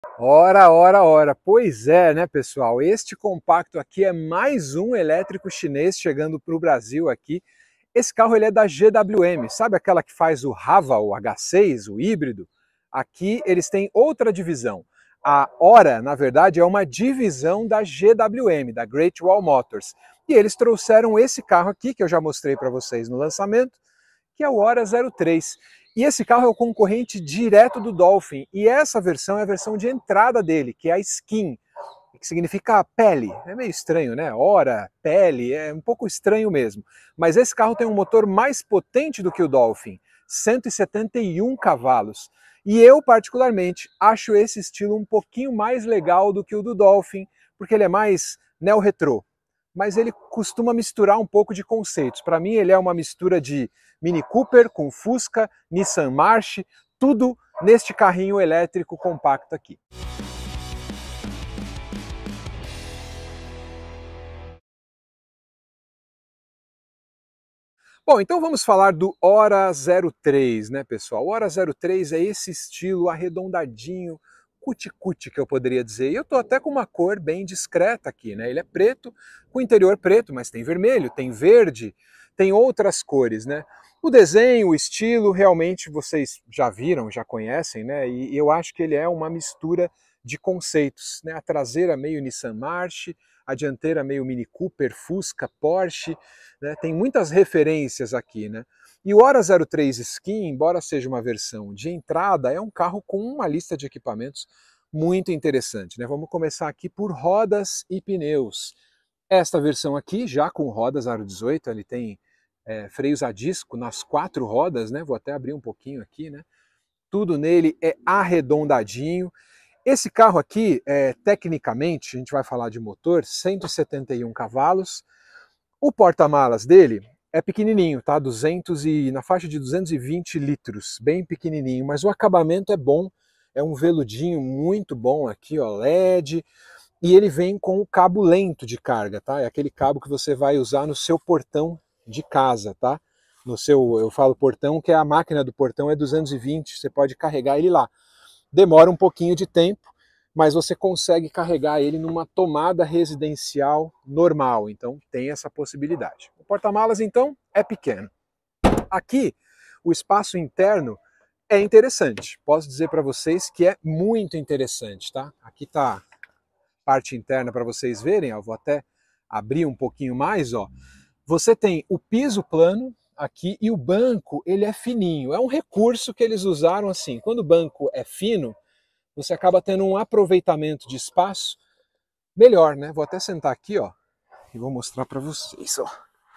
Ora, ora, ora. Pois é, né, pessoal? Este compacto aqui é mais um elétrico chinês chegando para o Brasil aqui. Esse carro ele é da GWM, sabe aquela que faz o Haval, o H6, o híbrido? Aqui eles têm outra divisão. A Ora, na verdade, é uma divisão da GWM, da Great Wall Motors. E eles trouxeram esse carro aqui, que eu já mostrei para vocês no lançamento, que é o Ora 03. E esse carro é o concorrente direto do Dolphin, e essa versão é a versão de entrada dele, que é a Skin, que significa pele. É meio estranho, né? Ora, pele, é um pouco estranho mesmo. Mas esse carro tem um motor mais potente do que o Dolphin, 171 cavalos. E eu, particularmente, acho esse estilo um pouquinho mais legal do que o do Dolphin, porque ele é mais neo-retrô. Mas ele costuma misturar um pouco de conceitos. Para mim, ele é uma mistura de Mini Cooper com Fusca, Nissan March, tudo neste carrinho elétrico compacto aqui. Bom, então vamos falar do Ora 03, né, pessoal? O Ora 03 é esse estilo arredondadinho, cuti-cuti que eu poderia dizer. E eu tô até com uma cor bem discreta aqui, né? Ele é preto, com interior preto, mas tem vermelho, tem verde, tem outras cores, né? O desenho, o estilo, realmente vocês já viram, já conhecem, né? E eu acho que ele é uma mistura de conceitos, né? A traseira meio Nissan March, a dianteira meio Mini Cooper, Fusca, Porsche, né? Tem muitas referências aqui, né? E o Ora 03 Skin, embora seja uma versão de entrada, é um carro com uma lista de equipamentos muito interessante, né? Vamos começar aqui por rodas e pneus. Esta versão aqui, já com rodas aro 18, ele tem freios a disco nas 4 rodas, né? Vou até abrir um pouquinho aqui, né? Tudo nele é arredondadinho. Esse carro aqui, tecnicamente, a gente vai falar de motor, 171 cavalos. O porta-malas dele é pequenininho, tá? 200 e na faixa de 220 litros, bem pequenininho, mas o acabamento é bom, é um veludinho muito bom aqui, ó, LED, e ele vem com o cabo lento de carga, tá? É aquele cabo que você vai usar no seu portão de casa, tá? No seu, eu falo portão, que é a máquina do portão é 220, você pode carregar ele lá. Demora um pouquinho de tempo, mas você consegue carregar ele numa tomada residencial normal, então tem essa possibilidade. O porta-malas, então, é pequeno. Aqui, o espaço interno é interessante. Posso dizer para vocês que é muito interessante, tá? Aqui está a parte interna para vocês verem, ó. Vou até abrir um pouquinho mais, ó. Você tem o piso plano aqui e o banco, ele é fininho. É um recurso que eles usaram assim. Quando o banco é fino, você acaba tendo um aproveitamento de espaço melhor, né? Vou até sentar aqui, ó, e vou mostrar para vocês, ó.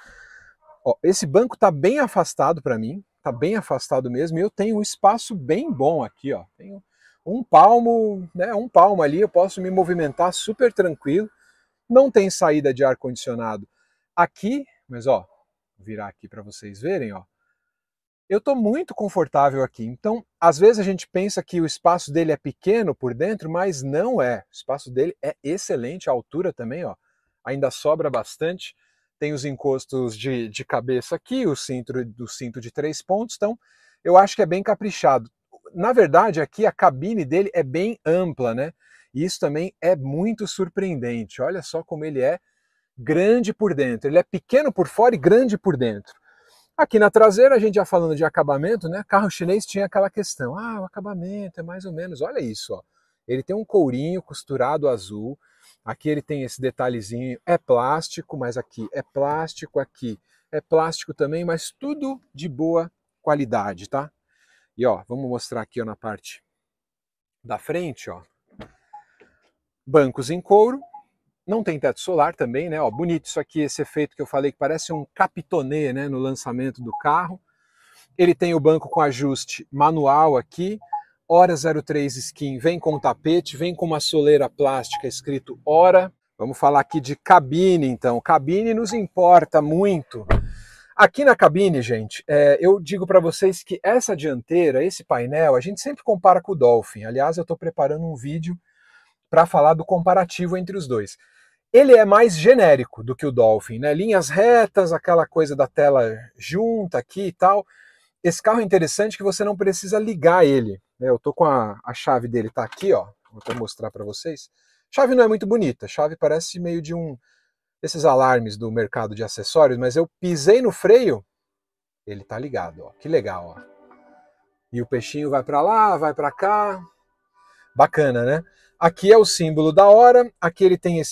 Ó, esse banco tá bem afastado para mim, tá bem afastado mesmo, e eu tenho um espaço bem bom aqui, ó. Tenho um palmo, né, um palmo ali, eu posso me movimentar super tranquilo. Não tem saída de ar condicionado aqui, mas ó, vou virar aqui para vocês verem, ó. Eu estou muito confortável aqui, então às vezes a gente pensa que o espaço dele é pequeno por dentro, mas não é. O espaço dele é excelente, a altura também, ó, ainda sobra bastante. Tem os encostos de cabeça aqui, do cinto de 3 pontos, então eu acho que é bem caprichado. Na verdade, aqui a cabine dele é bem ampla, né? E isso também é muito surpreendente. Olha só como ele é grande por dentro. Ele é pequeno por fora e grande por dentro. Aqui na traseira, a gente já falando de acabamento, né? Carro chinês tinha aquela questão, o acabamento é mais ou menos, olha isso, ó. Ele tem um courinho costurado azul, aqui ele tem esse detalhezinho, é plástico, mas aqui é plástico também, mas tudo de boa qualidade, tá? E ó, vamos mostrar aqui ó, na parte da frente, ó. Bancos em couro, não tem teto solar também, né? Ó, bonito isso aqui, esse efeito que eu falei que parece um capitonê, né, no lançamento do carro. Ele tem o banco com ajuste manual aqui, Ora 03 Skin, vem com tapete, vem com uma soleira plástica escrito Ora. Vamos falar aqui de cabine, então. Cabine nos importa muito. Aqui na cabine, gente, eu digo para vocês que essa dianteira, esse painel, a gente sempre compara com o Dolphin. Aliás, eu estou preparando um vídeo para falar do comparativo entre os dois. Ele é mais genérico do que o Dolphin, né? Linhas retas, aquela coisa da tela junta aqui e tal. Esse carro é interessante que você não precisa ligar ele, né? Eu tô com a chave dele, tá aqui, ó. vou até mostrar para vocês. A chave não é muito bonita, a chave parece meio de desses alarmes do mercado de acessórios, mas eu pisei no freio, ele tá ligado, ó, que legal, ó. E o peixinho vai para lá, vai para cá, bacana, né? Aqui é o símbolo da hora, aqui ele tem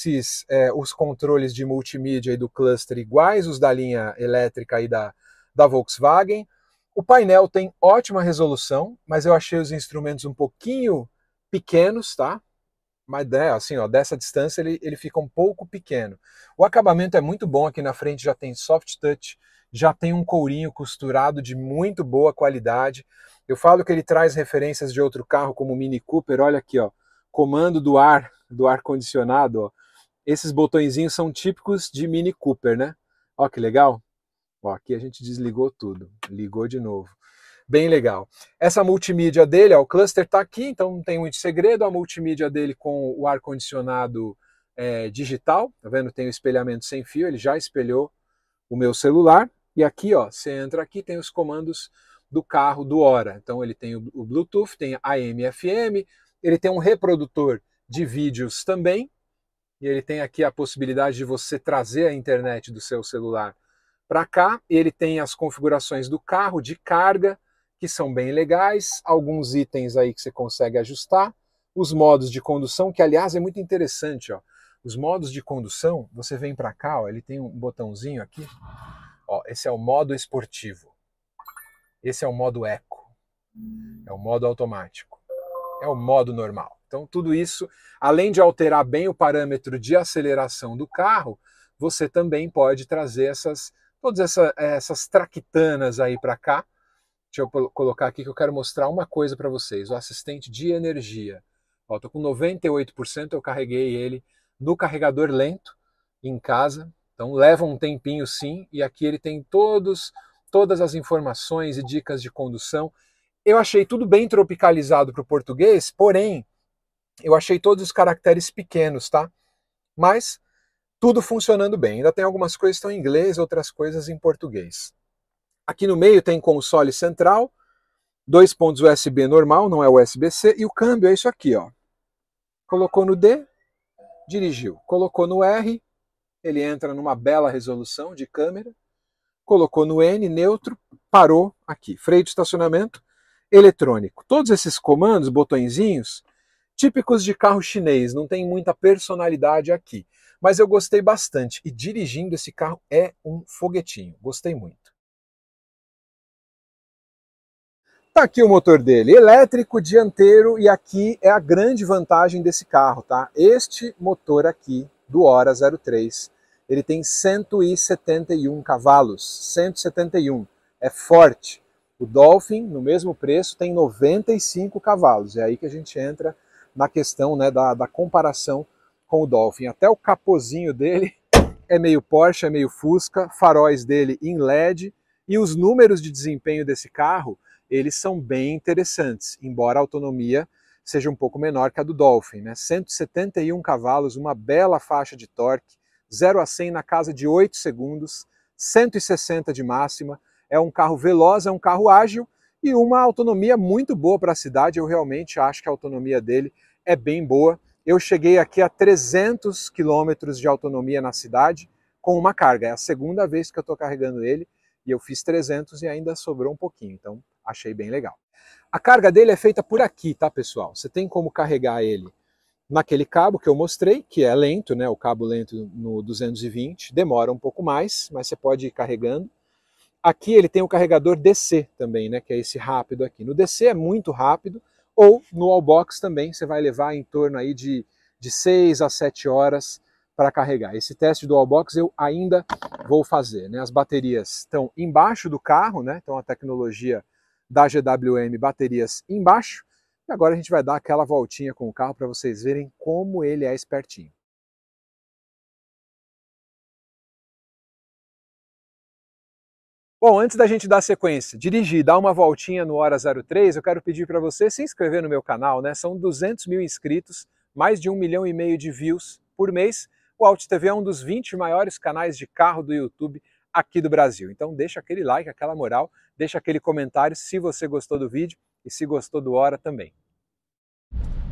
os controles de multimídia e do cluster iguais, os da linha elétrica aí da Volkswagen. O painel tem ótima resolução, mas eu achei os instrumentos um pouquinho pequenos, tá? Mas assim, ó, dessa distância ele fica um pouco pequeno. O acabamento é muito bom, aqui na frente já tem soft touch, já tem um courinho costurado de muito boa qualidade. Eu falo que ele traz referências de outro carro, como o Mini Cooper, olha aqui, ó, comando do ar-condicionado, ó. Esses botõezinhos são típicos de Mini Cooper, né? Ó que legal. Ó, aqui a gente desligou tudo, ligou de novo. Bem legal. Essa multimídia dele, ó, o cluster está aqui, então não tem muito segredo. A multimídia dele com o ar-condicionado digital, tá vendo? Tem o espelhamento sem fio, ele já espelhou o meu celular. E aqui, ó, você entra aqui, tem os comandos do carro do Hora. Então ele tem o Bluetooth, tem AM, FM, ele tem um reprodutor de vídeos também, e ele tem aqui a possibilidade de você trazer a internet do seu celular para cá. Ele tem as configurações do carro de carga, que são bem legais, alguns itens aí que você consegue ajustar, os modos de condução, que aliás é muito interessante, ó. Os modos de condução, você vem para cá, ó, ele tem um botãozinho aqui, ó, esse é o modo esportivo, esse é o modo eco, é o modo automático, é o modo normal. Então tudo isso, além de alterar bem o parâmetro de aceleração do carro, você também pode trazer todas essas traquitanas aí para cá. Deixa eu colocar aqui que eu quero mostrar uma coisa para vocês. O assistente de energia. Estou com 98%, eu carreguei ele no carregador lento em casa. Então leva um tempinho sim, e aqui ele tem todas as informações e dicas de condução. Eu achei tudo bem tropicalizado para o português, porém, eu achei todos os caracteres pequenos, tá? Mas tudo funcionando bem. Ainda tem algumas coisas que estão em inglês, outras coisas em português. Aqui no meio tem console central, 2 pontos USB normal, não é USB-C, e o câmbio é isso aqui, ó. Colocou no D, dirigiu. Colocou no R, ele entra numa bela resolução de câmera. Colocou no N, neutro, parou aqui. Freio de estacionamento eletrônico. Todos esses comandos, botõezinhos, típicos de carro chinês, não tem muita personalidade aqui. Mas eu gostei bastante, e dirigindo esse carro é um foguetinho. Gostei muito. Tá aqui o motor dele, elétrico, dianteiro, e aqui é a grande vantagem desse carro, tá? Este motor aqui, do Hora 03, ele tem 171 cavalos, 171, é forte. O Dolphin, no mesmo preço, tem 95 cavalos, é aí que a gente entra na questão, né, da comparação com o Dolphin. Até o capozinho dele é meio Porsche, é meio Fusca, faróis dele em LED, e os números de desempenho desse carro, eles são bem interessantes, embora a autonomia seja um pouco menor que a do Dolphin, né? 171 cavalos, uma bela faixa de torque, 0 a 100 na casa de 8 segundos, 160 de máxima, é um carro veloz, é um carro ágil e uma autonomia muito boa para a cidade. Eu realmente acho que a autonomia dele é bem boa. Eu cheguei aqui a 300 quilômetros de autonomia na cidade com uma carga, é a segunda vez que eu estou carregando ele, e eu fiz 300 e ainda sobrou um pouquinho, então achei bem legal. A carga dele é feita por aqui, tá, pessoal? Você tem como carregar ele naquele cabo que eu mostrei, que é lento, né? O cabo lento no 220, demora um pouco mais, mas você pode ir carregando. Aqui ele tem o carregador DC também, né? Que é esse rápido aqui. No DC é muito rápido, ou no Wallbox também você vai levar em torno aí de 6 a 7 horas para carregar. Esse teste do Wallbox eu ainda vou fazer, né? As baterias estão embaixo do carro, né? Então a tecnologia da GWM, baterias embaixo. E agora a gente vai dar aquela voltinha com o carro para vocês verem como ele é espertinho. Bom, antes da gente dar sequência, dirigir, dar uma voltinha no Hora 03, eu quero pedir para você se inscrever no meu canal, né? São 200 mil inscritos, mais de 1,5 milhão de views por mês. O Alt TV é um dos 20 maiores canais de carro do YouTube aqui do Brasil. Então deixa aquele like, aquela moral, deixa aquele comentário se você gostou do vídeo e se gostou do Hora também.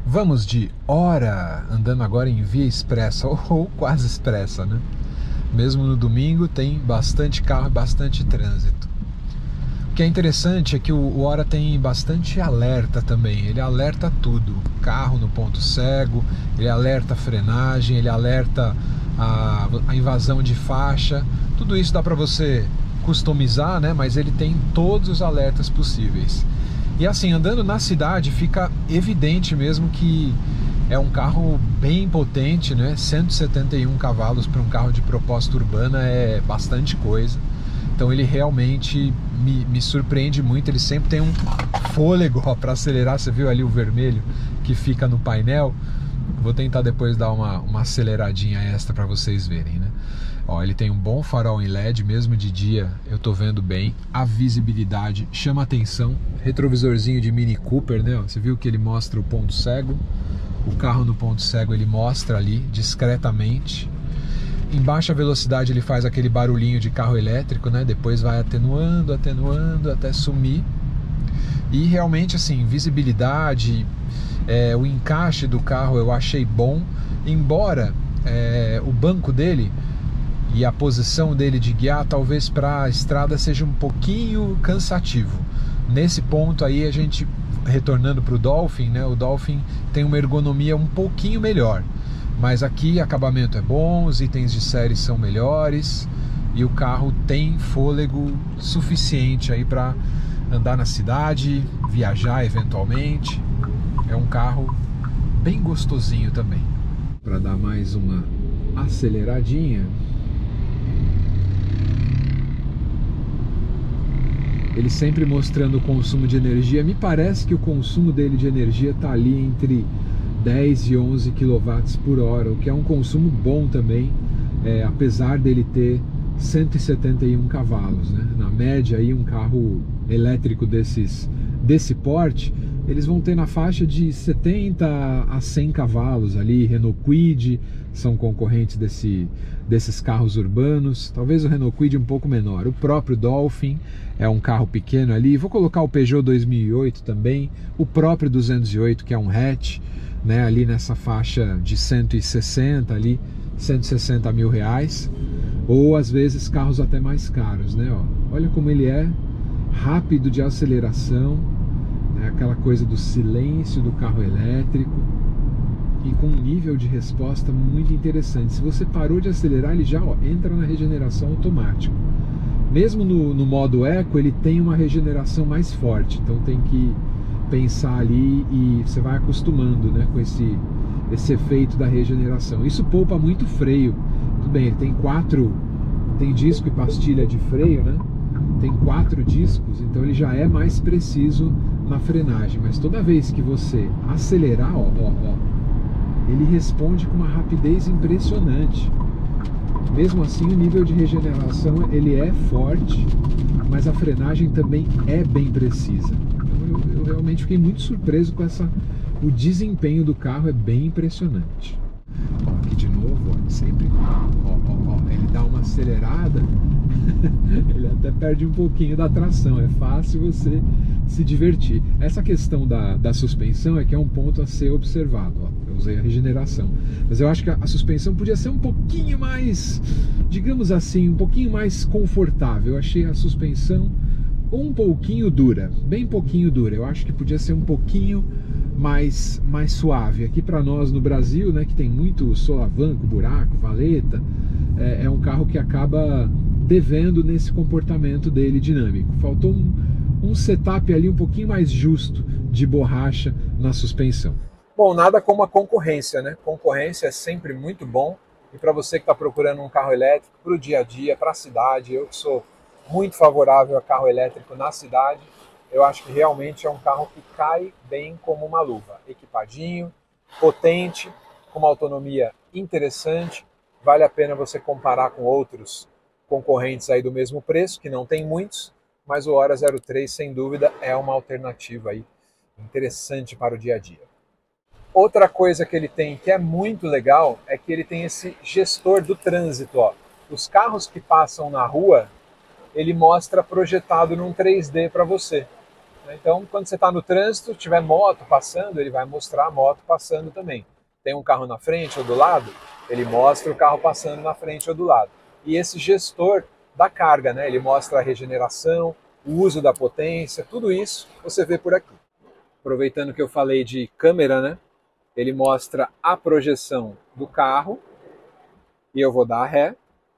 Vamos de hora, andando agora em via expressa, ou quase expressa, né? Mesmo no domingo tem bastante carro e bastante trânsito. O que é interessante é que o Hora tem bastante alerta também, ele alerta tudo, carro no ponto cego, ele alerta a frenagem, ele alerta a invasão de faixa, tudo isso dá para você customizar, né? Mas ele tem todos os alertas possíveis. E assim, andando na cidade fica evidente mesmo que é um carro bem potente, né? 171 cavalos para um carro de proposta urbana é bastante coisa. Então ele realmente me surpreende muito, ele sempre tem um fôlego para acelerar. Você viu ali o vermelho que fica no painel? Vou tentar depois dar uma aceleradinha extra para vocês verem, né? Ó, ele tem um bom farol em LED, mesmo de dia eu tô vendo bem. A visibilidade chama atenção. Retrovisorzinho de Mini Cooper, né? Você viu que ele mostra o ponto cego. O carro no ponto cego ele mostra ali discretamente. Em baixa velocidade ele faz aquele barulhinho de carro elétrico, né? Depois vai atenuando, atenuando até sumir. E realmente assim, visibilidade, o encaixe do carro eu achei bom. Embora o banco dele e a posição dele de guiar talvez para a estrada seja um pouquinho cansativo. Nesse ponto aí a gente, retornando para o Dolphin, né? O Dolphin tem uma ergonomia um pouquinho melhor. Mas aqui acabamento é bom, os itens de série são melhores e o carro tem fôlego suficiente aí para andar na cidade, viajar eventualmente. É um carro bem gostosinho também. Para dar mais uma aceleradinha. Ele sempre mostrando o consumo de energia. Me parece que o consumo dele de energia está ali entre 10 e 11 kW por hora, o que é um consumo bom também, apesar dele ter 171 cavalos, né? Na média, aí, um carro elétrico desse porte, eles vão ter na faixa de 70 a 100 cavalos ali. Renault Kwid são concorrentes desses carros urbanos, talvez o Renault Kwid um pouco menor. O próprio Dolphin é um carro pequeno ali, vou colocar o Peugeot 2008 também, o próprio 208 que é um hatch, né, ali nessa faixa de 160 ali, 160 mil reais, ou às vezes carros até mais caros, né? Ó, olha como ele é rápido de aceleração, né, aquela coisa do silêncio do carro elétrico e com um nível de resposta muito interessante. Se você parou de acelerar, ele já entra na regeneração automática. Mesmo no modo Eco, ele tem uma regeneração mais forte, então tem que pensar ali e você vai acostumando, né, com esse efeito da regeneração. Isso poupa muito freio. Tudo bem, ele tem disco e pastilha de freio, né? Tem 4 discos, então ele já é mais preciso na frenagem. Mas toda vez que você acelerar, ele responde com uma rapidez impressionante. Mesmo assim, o nível de regeneração ele é forte, mas a frenagem também é bem precisa. Então eu realmente fiquei muito surpreso com o desempenho do carro, é bem impressionante. Ó, aqui de novo, sempre, ele dá uma acelerada, ele até perde um pouquinho da tração, é fácil você se divertir. Essa questão da suspensão é que é um ponto a ser observado. Ó, eu usei a regeneração, mas eu acho que a suspensão podia ser um pouquinho mais, digamos assim, um pouquinho mais confortável. Eu achei a suspensão um pouquinho dura, bem pouquinho dura. Eu acho que podia ser um pouquinho mais suave. Aqui para nós no Brasil, né, que tem muito solavanco, buraco, valeta, é um carro que acaba devendo nesse comportamento dele dinâmico. Faltou um setup ali um pouquinho mais justo de borracha na suspensão. Bom, nada como a concorrência, né? Concorrência é sempre muito bom. E para você que está procurando um carro elétrico para o dia a dia, para a cidade, eu que sou muito favorável a carro elétrico na cidade, eu acho que realmente é um carro que cai bem como uma luva. Equipadinho, potente, com uma autonomia interessante. Vale a pena você comparar com outros concorrentes aí do mesmo preço, que não tem muitos, mas o Hora 03, sem dúvida, é uma alternativa aí interessante para o dia a dia. Outra coisa que ele tem que é muito legal é que ele tem esse gestor do trânsito. Ó. Os carros que passam na rua, ele mostra projetado num 3D para você. Então, quando você está no trânsito, tiver moto passando, ele vai mostrar a moto passando também. Tem um carro na frente ou do lado, ele mostra o carro passando na frente ou do lado. E esse gestor da carga, né? Ele mostra a regeneração, o uso da potência, tudo isso você vê por aqui. Aproveitando que eu falei de câmera, né? Ele mostra a projeção do carro e eu vou dar ré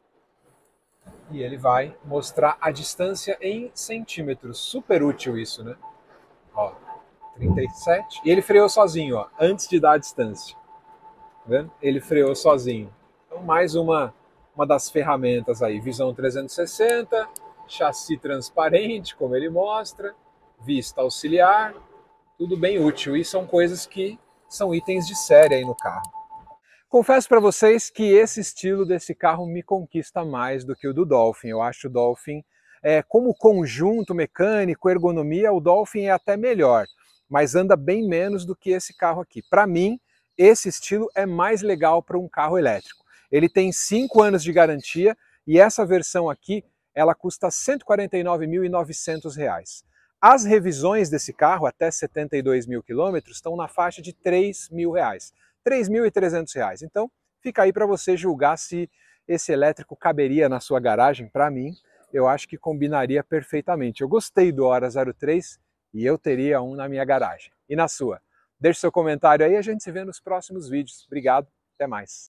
e ele vai mostrar a distância em centímetros. Super útil isso, né? Ó, 37. E ele freou sozinho, ó, antes de dar a distância. Tá vendo? Ele freou sozinho. Então, mais uma das ferramentas aí. Visão 360, chassi transparente, como ele mostra, vista auxiliar, tudo bem útil. E são coisas que são itens de série aí no carro. Confesso para vocês que esse estilo desse carro me conquista mais do que o do Dolphin. Eu acho o Dolphin, como conjunto mecânico, ergonomia, o Dolphin é até melhor, mas anda bem menos do que esse carro aqui. Para mim, esse estilo é mais legal para um carro elétrico. Ele tem 5 anos de garantia e essa versão aqui, ela custa R$ 149.900. As revisões desse carro, até 72 mil quilômetros, estão na faixa de R$ 3.000. R$ 3.300. Então, fica aí para você julgar se esse elétrico caberia na sua garagem. Para mim, eu acho que combinaria perfeitamente. Eu gostei do Hora 03 e eu teria um na minha garagem. E na sua? Deixe seu comentário aí, a gente se vê nos próximos vídeos. Obrigado, até mais.